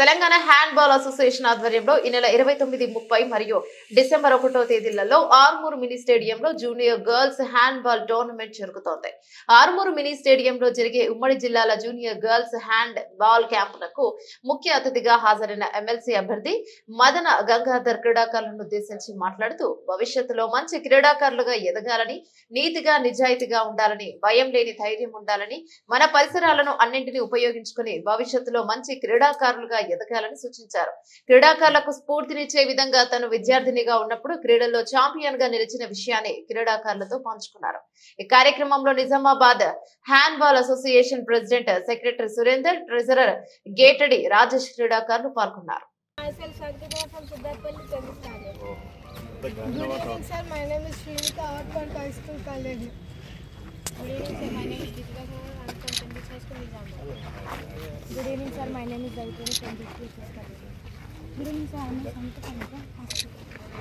Telangana handball association ఆధ్వర్యంలో ఈ నెల 29, 30 మరియు డిసెంబర్ 1వ తేదీలలో ఆర్మూర్ మినీ స్టేడియంలో జూనియర్ గర్ల్స్ హ్యాండ్బాల్ టోర్నమెంట్ జరుగుతోంది. ఆర్మూర్ మినీ స్టేడియంలో జరిగే ఉమ్మడి జిల్లాల జూనియర్ గర్ల్స్ హ్యాండ్ బాల్ క్యాంపునకు ముఖ్య అతిథిగా హాజరైన ఎమ్మెల్సీ అభ్యర్థి మదన గంగాధర్ క్రీడాకారులను ఉద్దేశించి మాట్లాడుతూ భవిష్యత్తులో మంచి క్రీడాకారులుగా ఎదగాలని, నీతిగా నిజాయితీగా ఉండాలని, భయం లేని ధైర్యం ఉండాలని, మన పరిసరాలను అన్నింటినీ ఉపయోగించుకుని భవిష్యత్తులో మంచి క్రీడాకారులుగా ఎదగాలని సూచించారు. క్రీడాకారులకు స్ఫూర్తినిచ్చే విధంగా తను విద్యార్థినిగా ఉన్నప్పుడు క్రీడల్లో ఛాంపియన్ గా నిలిచిన విషయాన్ని క్రీడాకారులతో పంచుకున్నారు. ఈ కార్యక్రమంలో Nizamabad handball association president secretary Surender, treasurer గేటడి రాజేష్ క్రీడాకారులు పాల్గొన్నారు. Good evening, sir. My name is Srinita, Art Park High School, Kaledi. Good evening, sir. My name is Deepika Kumar. I'm from Cambridge High School, Nizamabad. Good evening, sir. My name is Davitani from District Kaledi. Good evening, sir. I am Samita Kanika, Hospital.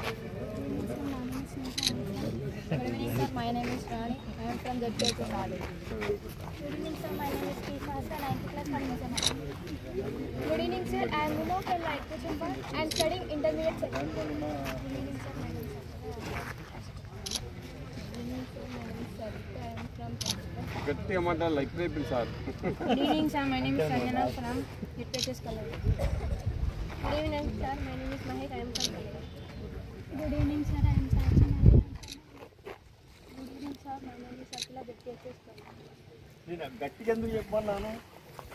Good evening, sir. My name is Rani. I am from District College. Good evening, sir. My name is Keesha Hasta, 9th class from Nizamabad. Good evening, sir. I am Muno from Light Kuchumba. I am studying intermediate second. Good evening, sir. My name is గట్టి అమ్మాట like రేపు sir. Good evening, sir. My name is Sanjana from Literature College. Good evening, sir. My name is Mahek. I am from College. Good evening, sir. I am Sanjana. Good evening, sir. My name is Atla, Literature College. నేను గట్టిగా ఎందుకు చెప్పమన్నాను?